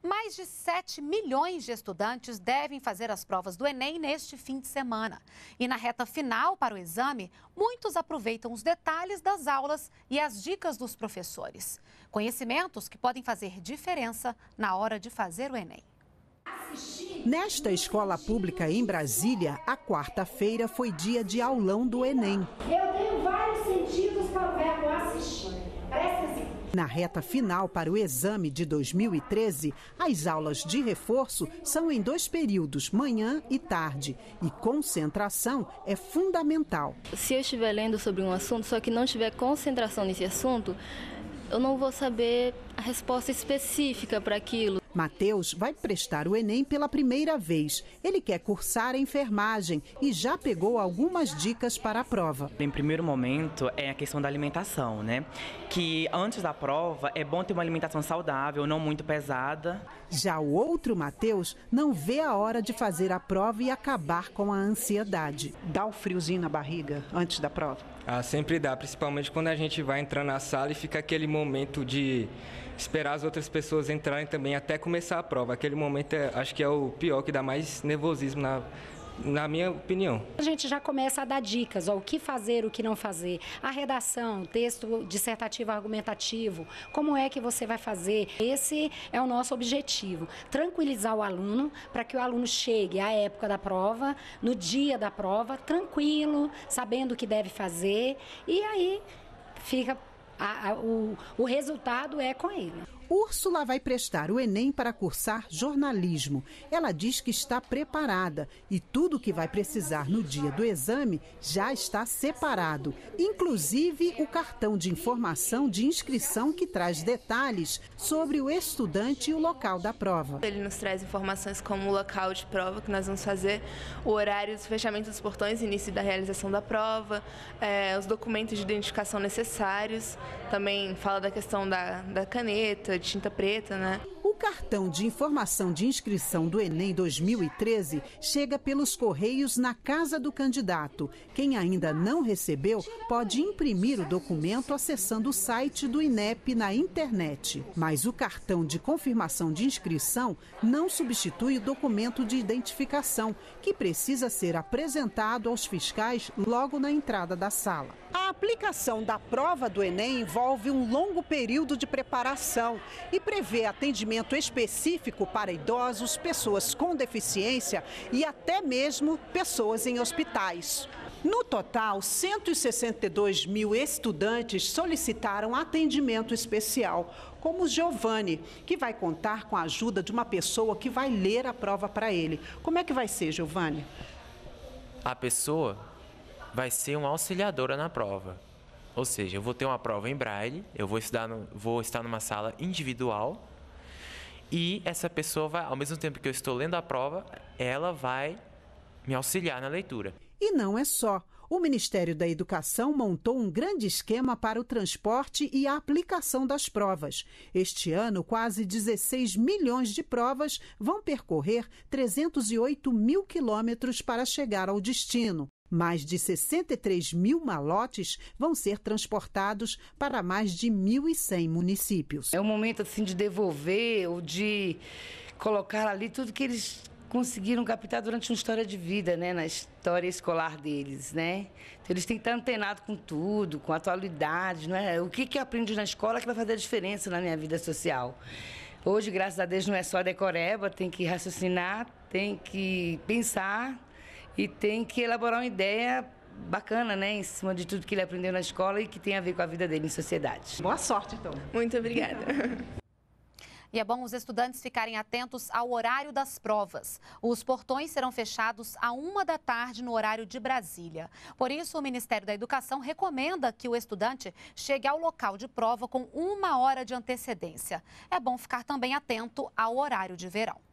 Mais de 7 milhões de estudantes devem fazer as provas do Enem neste fim de semana. E na reta final para o exame, muitos aproveitam os detalhes das aulas e as dicas dos professores. Conhecimentos que podem fazer diferença na hora de fazer o Enem. Nesta escola pública em Brasília, a quarta-feira foi dia de aulão do Enem. Eu tenho vários sentidos para o verbo assistir. Presta atenção. Na reta final para o exame de 2013, as aulas de reforço são em 2 períodos, manhã e tarde. E concentração é fundamental. Se eu estiver lendo sobre um assunto, só que não tiver concentração nesse assunto, eu não vou saber a resposta específica para aquilo. Matheus vai prestar o Enem pela primeira vez. Ele quer cursar enfermagem e já pegou algumas dicas para a prova. Em primeiro momento é a questão da alimentação, né? Que antes da prova é bom ter uma alimentação saudável, não muito pesada. Já o outro Matheus não vê a hora de fazer a prova e acabar com a ansiedade. Dá o friozinho na barriga antes da prova? Sempre dá, principalmente quando a gente vai entrar na sala e fica aquele momento de esperar as outras pessoas entrarem também até começar a prova. Aquele momento acho que é o pior, que dá mais nervosismo na minha opinião. A gente já começa a dar dicas, o que fazer, o que não fazer. A redação, texto dissertativo argumentativo, como é que você vai fazer. Esse é o nosso objetivo, tranquilizar o aluno para que o aluno chegue à época da prova, no dia da prova, tranquilo, sabendo o que deve fazer e aí fica... O resultado é com ele. Úrsula vai prestar o Enem para cursar jornalismo. Ela diz que está preparada e tudo o que vai precisar no dia do exame já está separado, inclusive o cartão de informação de inscrição que traz detalhes sobre o estudante e o local da prova. Ele nos traz informações como o local de prova que nós vamos fazer, o horário do fechamento dos portões, início da realização da prova, os documentos de identificação necessários, também fala da questão da caneta, de tinta preta, né? O cartão de informação de inscrição do Enem 2013 chega pelos correios na casa do candidato. Quem ainda não recebeu pode imprimir o documento acessando o site do INEP na internet. Mas o cartão de confirmação de inscrição não substitui o documento de identificação, que precisa ser apresentado aos fiscais logo na entrada da sala. A aplicação da prova do Enem envolve um longo período de preparação e prevê atendimento específico para idosos, pessoas com deficiência e até mesmo pessoas em hospitais. No total, 162 mil estudantes solicitaram atendimento especial, como o Giovanni, que vai contar com a ajuda de uma pessoa que vai ler a prova para ele. Como é que vai ser, Giovanni? A pessoa vai ser uma auxiliadora na prova. Ou seja, eu vou ter uma prova em braille, eu vou estar numa sala individual e essa pessoa vai, ao mesmo tempo que eu estou lendo a prova, ela vai me auxiliar na leitura. E não é só. O Ministério da Educação montou um grande esquema para o transporte e a aplicação das provas. Este ano, quase 16 milhões de provas vão percorrer 308 mil quilômetros para chegar ao destino. Mais de 63 mil malotes vão ser transportados para mais de 1.100 municípios. É um momento assim de devolver ou de colocar ali tudo que eles conseguiram captar durante uma história de vida, né, na história escolar deles, né? Então, eles têm que estar antenados com tudo, com a atualidade, não é? O que aprende na escola que vai fazer a diferença na minha vida social. Hoje, graças a Deus, não é só decoreba, tem que raciocinar, tem que pensar e tem que elaborar uma ideia bacana, né, em cima de tudo que ele aprendeu na escola e que tem a ver com a vida dele em sociedade. Boa sorte, então. Muito obrigada. E é bom os estudantes ficarem atentos ao horário das provas. Os portões serão fechados à 13h no horário de Brasília. Por isso, o Ministério da Educação recomenda que o estudante chegue ao local de prova com 1 hora de antecedência. É bom ficar também atento ao horário de verão.